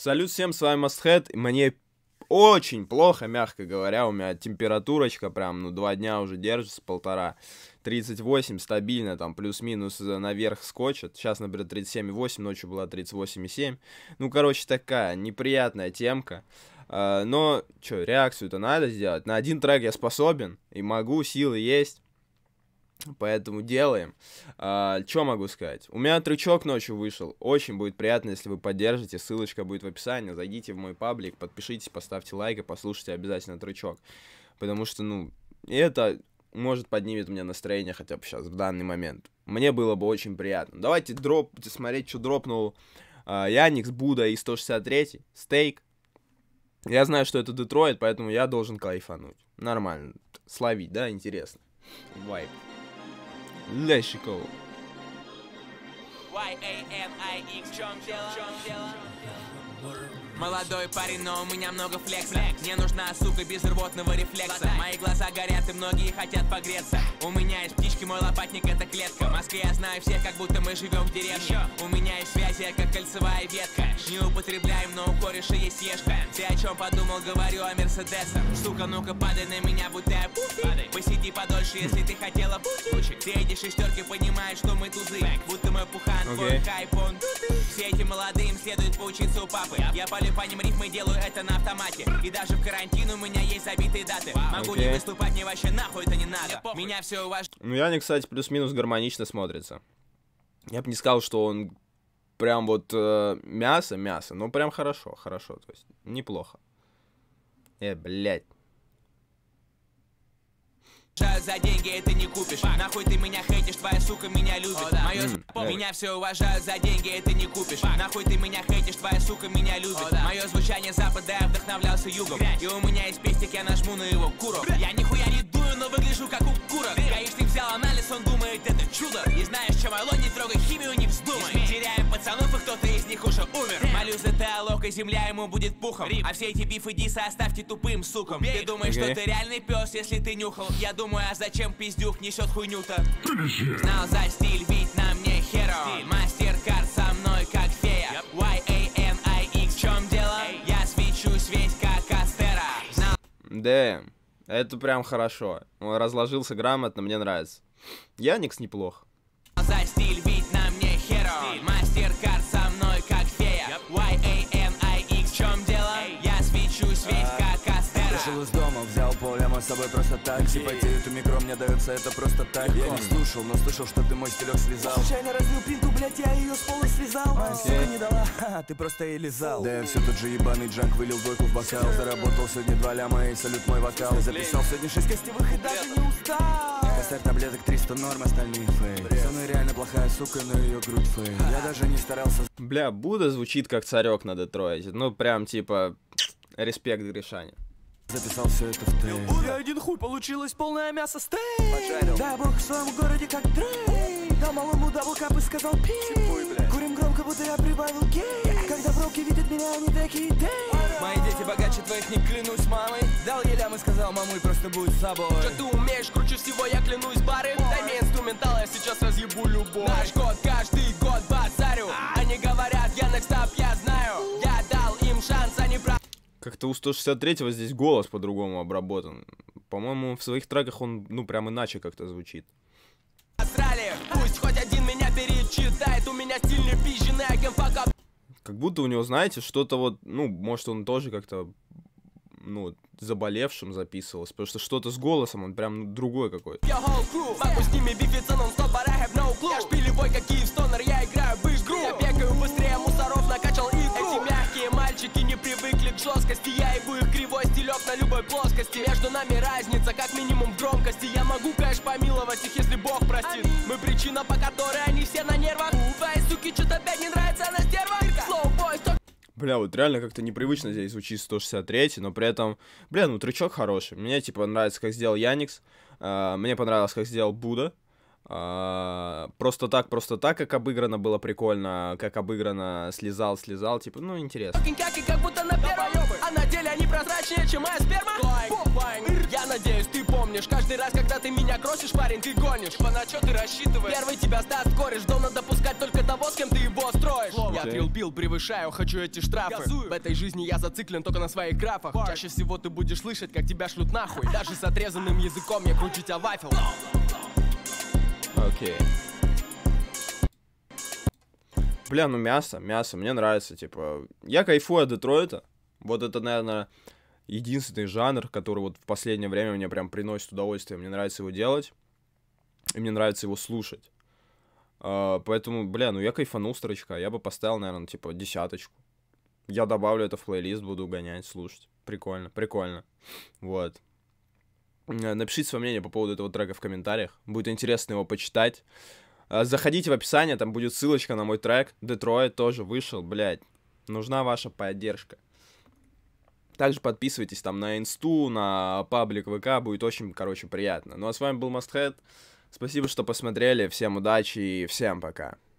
Салют всем, с вами Masthead, и мне очень плохо, мягко говоря, у меня температурочка прям, 2 дня уже держится, 1,5, 38 стабильно, там, плюс-минус наверх скочит, сейчас, например, 37,8, ночью была 38,7, короче, такая неприятная темка, но, реакцию-то надо сделать, на один трек я способен, и могу, силы есть. Поэтому делаем. Что могу сказать? У меня трючок ночью вышел. Очень будет приятно, если вы поддержите. Ссылочка будет в описании. Зайдите в мой паблик, подпишитесь, поставьте лайк и послушайте обязательно трючок. Потому что, это может поднимет мне настроение хотя бы сейчас, в данный момент. Мне было бы очень приятно. Давайте смотреть, что дропнул Яникс, Буда и 163, Стейк. Я знаю, что это Детройт, поэтому я должен кайфануть. Нормально. Словить, да? Интересно. Вайп. Лещиков. Y-A-N-I-X, в чем дело? Молодой парень, но у меня много флекса. Мне нужна сука без рвотного рефлекса. Мои глаза горят и многие хотят погреться. У меня есть птички, мой лопатник это клетка. В Москве я знаю всех, как будто мы живем в деревне. У меня есть связи, я как кольцевая ветка. Не употребляем, но у кореша есть ешка. Ты о чем подумал, говорю о Мерседесах. Сука, ну-ка падай на меня, будто я пуфи. Посиди подольше, если ты хотела пучик. Ты эти шестерки понимаешь, что мы тузы. Будто мы пухан, твой хайп, он все эти молодые им следует поучиться у папы. Я полю по ним рифмы, делаю это на автомате. И даже в карантин у меня есть забитые даты. Могу не выступать, мне вообще нахуй это не надо. Меня все уважают. Яник, кстати, плюс-минус гармонично смотрится. Я бы не сказал, что он прям вот мясо, но прям хорошо, то есть неплохо. Блядь. За деньги это не купишь. Нахуй ты меня хейтишь, твоя сука меня любит. Меня все уважают, за деньги это не купишь. Нахуй ты меня хейтишь, твоя сука меня любит. Мое звучание запада, я вдохновлялся югом. И у меня есть пестик, я нажму на его куров. Я нихуя не дую, но выгляжу как у куров. Гаишник взял анализ, он думает это чудо. Не знаешь, чем Алон, не трогай химию, не вздумай. Теряем пацанов, и кто-то из них уже умер. Молюсь за диалог, и земля ему будет пухом. А все эти бифы дисы оставьте тупым сукам. Ты думаешь, что ты реальный пес, если ты нюхал? Я думаю, а зачем пиздюк несет хуйню-то? Знал за стиль, ведь на мне херо. Мастер-карт со мной как фея. Y-A-N-I-X, в чем дело? Я свечусь весь как Астера. Да, это прям хорошо. Он разложился грамотно, мне нравится. Яникс неплохо. За стиль, ведь на мне херо. Мастер-карт со мной как фея. Y-A-N-I-X, в чем дело? Я свечусь весь как Астера. Вышел из дома, взял полляма с собой просто так. Симпатию микро мне дается, это просто так. Я не слушал, но слышал, что ты мой стилек связал. Случайно разбил пинту, блять, я ее с пола связал. Сука не дала, ты просто и лизал. Да я все тот же ебаный джанк, вылил двойку в бокал. Заработал сегодня 2 ляма и салют мой вокал. Записал сегодня 6 гостевых и даже не устал. Косарь таблеток 300 норм, остальные фейк. Со мной реально плохая сука, но ее грудь фейк. Я даже не старался. Бля, Буда звучит как царек на Детройте. Прям типа респект Гришане. Записал все это в тейк. Я один хуй, получилось полное мясо стейк. Дай бог в своем городе как Дрейк. Дал малому даблкап и сказал пи. Курим громко, будто я прибавил гей. Когда броки видят меня, они такие дэй. Мои дети богаче твоих, не клянусь мамой. Дал елям и сказал, мамуль, просто будь собой. Что ты умеешь, круче всего я клянусь бары. Дай мне инструментал, я сейчас разъебу любой. Наш год, каждый год базарю. Они говорят, я next up, я знаю. Я дал им шанс, они прав. Как-то у 163-го здесь голос по-другому обработан. По-моему, в своих треках он, прям иначе как-то звучит. Астрали, пусть хоть один меня перечитает. У меня стильный пизженый агент пока. Как будто у него, знаете, что-то вот, может он тоже как-то, заболевшим записывался, потому что что-то с голосом, он прям другой какой-то. Я могу с ними бифиться нон-стоп, but I have no clue. Я шпилевой, как Киевстонер, я играю в игру. Я бегаю быстрее мусоров, накачал игру. Эти мягкие мальчики не привыкли к жесткости. Я ебу их кривой стилек на любой плоскости. Между нами разница, как минимум в громкости. Я могу, конечно, помиловать их, если Бог простит. Мы причина, по которой они все на нервах. Твои суки что-то опять не нравится, она стерва. Slow boy, Бля, вот реально как-то непривычно здесь звучит 163, но при этом, трючок хороший. Мне, нравится, как сделал Яникс, мне понравилось, как сделал Буда. Просто так, как обыграно было прикольно, как обыграно слезал, типа, ну, интересно. Как будто на первом, а на деле они прозрачнее, чем моя сперма. Я надеюсь, ты помнишь, каждый раз, когда ты меня кросишь, парень, ты гонишь. Типа, на чё ты рассчитываешь? Первый тебя сдаст кореш, дом надо пускать только того, с кем ты его строишь. Я трилл-билл превышаю, хочу эти штрафы. В этой жизни я зациклен только на своих графах. Чаще всего ты будешь слышать, как тебя шлют нахуй. Даже с отрезанным языком я кручу тебя вафел. Окей. Бля, ну мясо, мне нравится, типа. Я кайфую от Детройта. Вот это, наверное, единственный жанр, который вот в последнее время мне прям приносит удовольствие. Мне нравится его делать, и мне нравится его слушать. Поэтому, бля, ну я кайфанул, строчка. Я бы поставил, наверное, типа 10. Я добавлю это в плейлист, буду гонять, слушать. Прикольно. Вот. Напишите свое мнение по поводу этого трека в комментариях. Будет интересно его почитать. Заходите в описание, там будет ссылочка на мой трек. Детройт тоже вышел, блядь. Нужна ваша поддержка. Также подписывайтесь там на инсту, на паблик ВК. Будет очень, короче, приятно. Ну а с вами был Must Head. Спасибо, что посмотрели. Всем удачи и всем пока.